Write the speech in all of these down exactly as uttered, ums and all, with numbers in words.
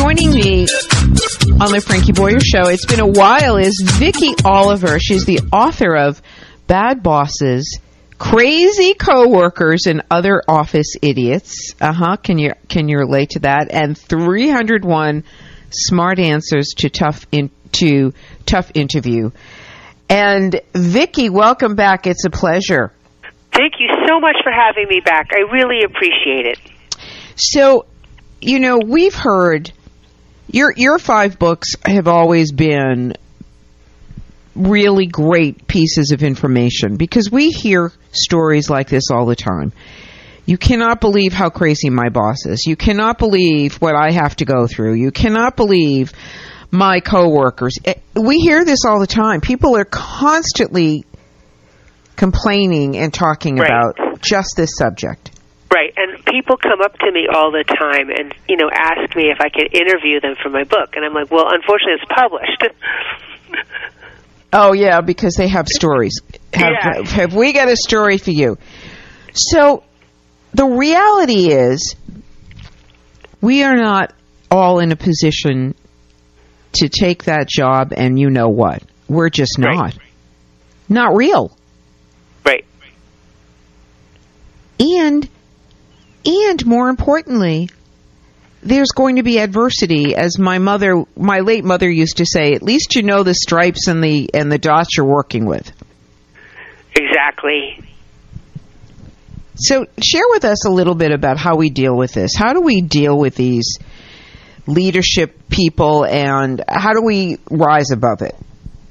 Joining me on the Frankie Boyer Show, it's been a while, is Vicki Oliver. She's the author of Bad Bosses, Crazy Coworkers, and Other Office Idiots. Uh-huh. Can you can you relate to that? And three hundred one Smart Answers to Tough in, to Tough Interview. And Vicki, welcome back. It's a pleasure. Thank you so much for having me back. I really appreciate it. So, you know, we've heard your your five books have always been really great pieces of information because we hear stories like this all the time. You cannot believe how crazy my boss is. You cannot believe what I have to go through. You cannot believe my coworkers. We hear this all the time. People are constantly complaining and talking right. about just this subject. Right, and people come up to me all the time and, you know, ask me if I could interview them for my book. And I'm like, well, unfortunately, it's published. Oh, yeah, because they have stories. Have, yeah. have we got a story for you? So the reality is we are not all in a position to take that job and you know what. We're just not. Right. Not real. Right. And, and more importantly, there's going to be adversity, as my mother, my late mother used to say, at least you know the stripes and the, and the dots you're working with. Exactly. So share with us a little bit about how we deal with this. How do we deal with these leadership people and how do we rise above it?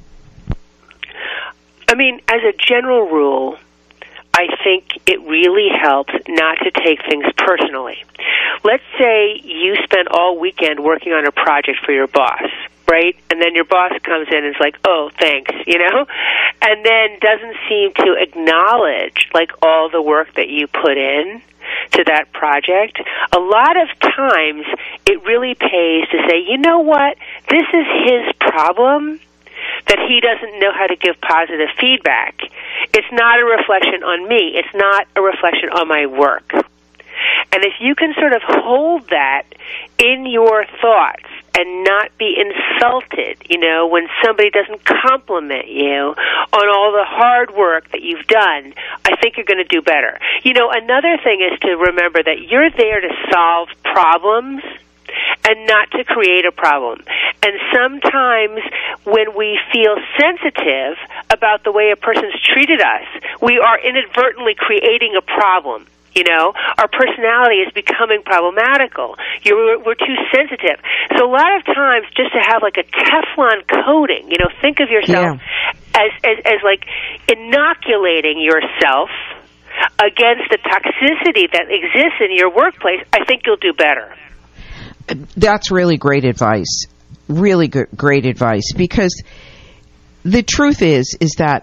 I mean, as a general rule, I think it really helps not to take things personally. Let's say you spend all weekend working on a project for your boss, right? And then your boss comes in and is like, oh, thanks, you know? And then doesn't seem to acknowledge, like, all the work that you put in to that project. A lot of times it really pays to say, you know what? This is his problem, that he doesn't know how to give positive feedback. It's not a reflection on me. It's not a reflection on my work. And if you can sort of hold that in your thoughts and not be insulted, you know, when somebody doesn't compliment you on all the hard work that you've done, I think you're going to do better. You know, another thing is to remember that you're there to solve problems and not to create a problem. And sometimes when we feel sensitive about the way a person's treated us, we are inadvertently creating a problem. You know, our personality is becoming problematical. You're, we're too sensitive. So a lot of times, just to have like a Teflon coating, you know, think of yourself yeah. as, as, as like inoculating yourself against the toxicity that exists in your workplace, I think you'll do better. That's really great advice. Really good, great advice. Because the truth is, is that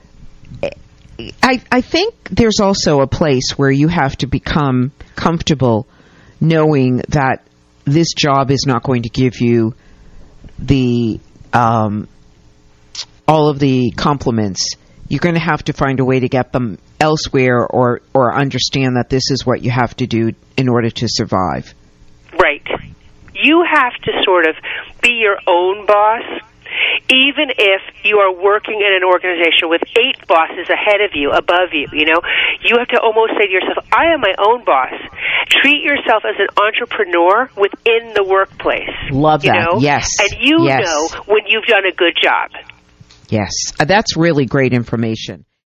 I, I think there's also a place where you have to become comfortable knowing that this job is not going to give you the um, all of the compliments. You're going to have to find a way to get them elsewhere, or or understand that this is what you have to do in order to survive. Right. You have to sort of be your own boss. Even if you are working in an organization with eight bosses ahead of you, above you, you know, you have to almost say to yourself, I am my own boss. Treat yourself as an entrepreneur within the workplace. Love you that. Know? Yes. And you yes. know when you've done a good job. Yes. That's really great information.